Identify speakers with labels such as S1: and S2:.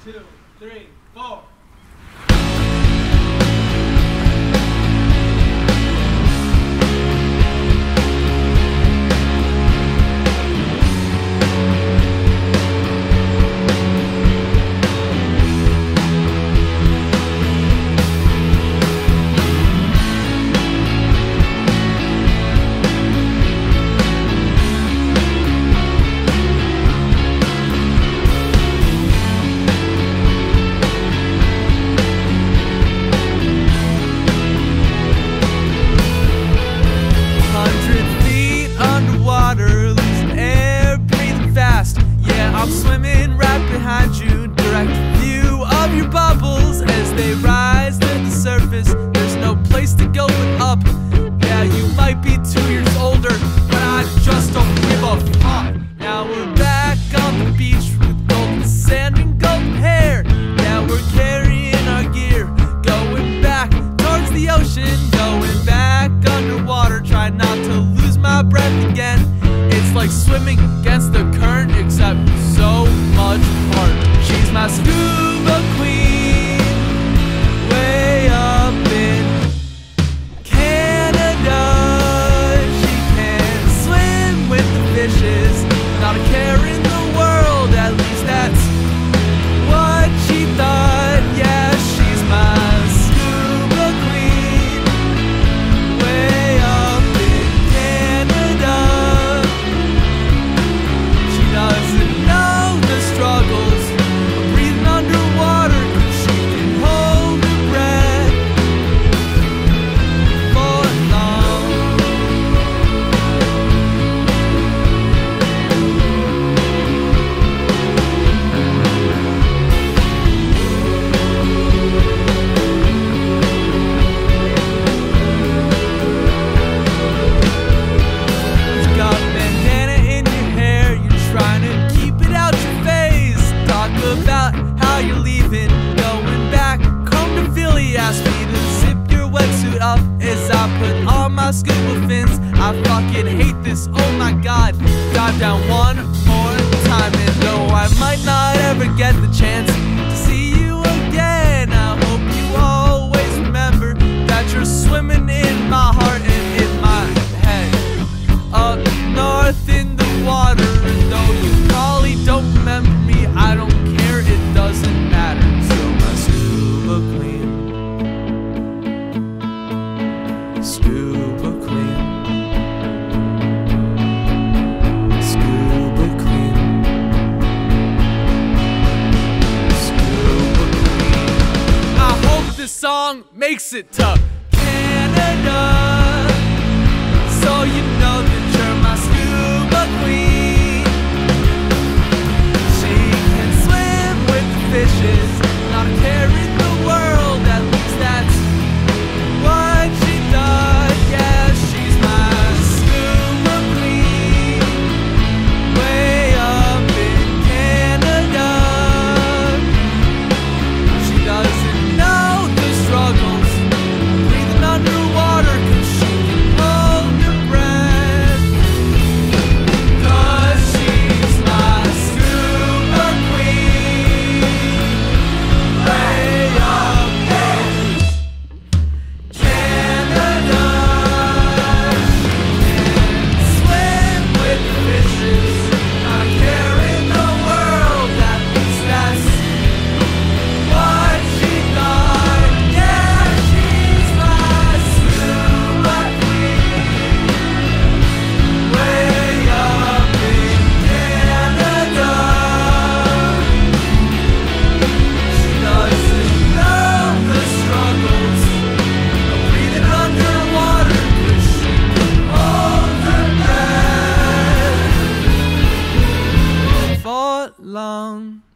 S1: 2, 3, 4.
S2: I'm swimming right behind you, direct view of your bubbles as they rise to the surface. There's no place to go but up. Yeah, you might be 2 years older, but I just don't give a fuck. Now we're back on the beach with golden sand and golden hair. Yeah, we're carrying our gear, going back towards the ocean, going back underwater, trying not to lose my breath again. It's like swimming against the current, except so much harder. She's my scuba queen, way up in Canada. She can swim with the fishes, not a care in the world, at least that's what she thought. Yeah, she's my scuba queen, way up in Canada. She doesn't know the struggles of breathing underwater, 'cause she can hold her breath for long. You got bandana in your hair, you're trying to keep it out your face. Talk about how you're leaving, going back home to Philly. Ask me to zip your wetsuit up as I put on my scuba fins. I fucking hate this, oh my god. Dive down one more time, and though I might not ever get the chance to see you again, I hope you always remember that you're swimming in my heart and in my head. Up north in the water, and though you probably don't remember me, I don't care, it doesn't matter. So my scuba queen, scuba queen, scuba queen, scuba queen. I hope this song makes it to Canada, so you know that you're my scuba queen. She can swim with the fishes, not a care in the world, at least that's what she does. Yeah, she's my scuba queen, way up in Canada. She doesn't know the struggles of breathing underwater, 'cause she can hold her breath. 'Cause she's my scuba queen, way up in Canada. She can swim with the fishes, not a care in the world, at least that's what she thought. Yeah, she's my scuba queen, way up in Canada. She doesn't know the struggles of breathing underwater, 'cause she can hold her breath for long.